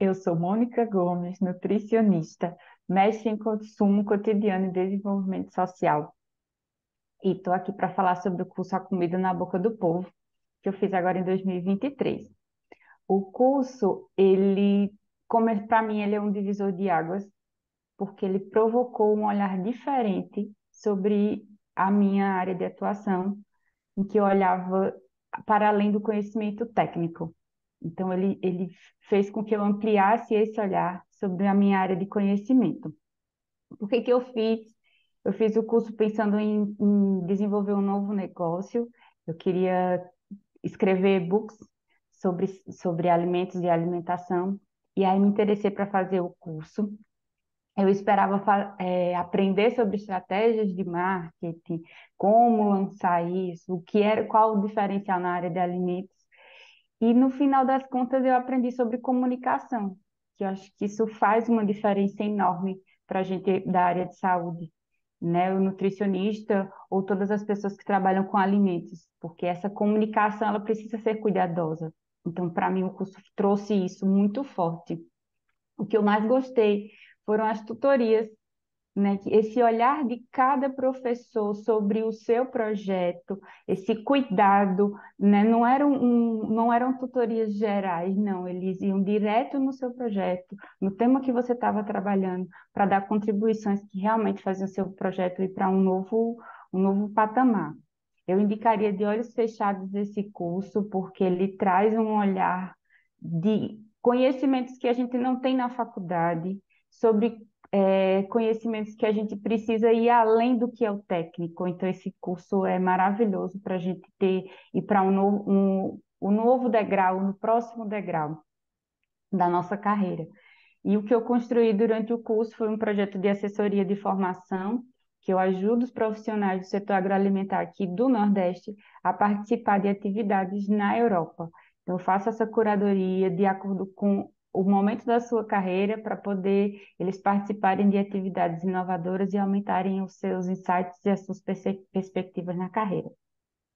Eu sou Mônica Gomes, nutricionista, mestre em consumo cotidiano e desenvolvimento social. E estou aqui para falar sobre o curso A Comida na Boca do Povo, que eu fiz agora em 2023. O curso, para mim, ele é um divisor de águas, porque ele provocou um olhar diferente sobre a minha área de atuação, em que eu olhava para além do conhecimento técnico. Então, ele fez com que eu ampliasse esse olhar sobre a minha área de conhecimento. Por que que eu fiz? Eu fiz o curso pensando em desenvolver um novo negócio. Eu queria escrever e-books sobre alimentos e alimentação. E aí me interessei para fazer o curso. Eu esperava aprender sobre estratégias de marketing, como lançar isso, qual o diferencial na área de alimentos. E no final das contas eu aprendi sobre comunicação, que eu acho que isso faz uma diferença enorme para a gente da área de saúde, né? O nutricionista ou todas as pessoas que trabalham com alimentos, porque essa comunicação ela precisa ser cuidadosa. Então, para mim, o curso trouxe isso muito forte. O que eu mais gostei foram as tutorias, né? Esse olhar de cada professor sobre o seu projeto, esse cuidado, né? Não eram tutorias gerais, não, eles iam direto no seu projeto, no tema que você estava trabalhando, para dar contribuições que realmente faziam o seu projeto ir para um novo patamar. Eu indicaria de olhos fechados esse curso, porque ele traz um olhar de conhecimentos que a gente não tem na faculdade, sobre conhecimentos que a gente precisa ir além do que é o técnico. Então, esse curso é maravilhoso para a gente ter, ir para um novo degrau, no próximo degrau da nossa carreira. E o que eu construí durante o curso foi um projeto de assessoria de formação, que eu ajudo os profissionais do setor agroalimentar aqui do Nordeste a participar de atividades na Europa. Então, eu faço essa curadoria de acordo com o momento da sua carreira para poder eles participarem de atividades inovadoras e aumentarem os seus insights e as suas perspectivas na carreira.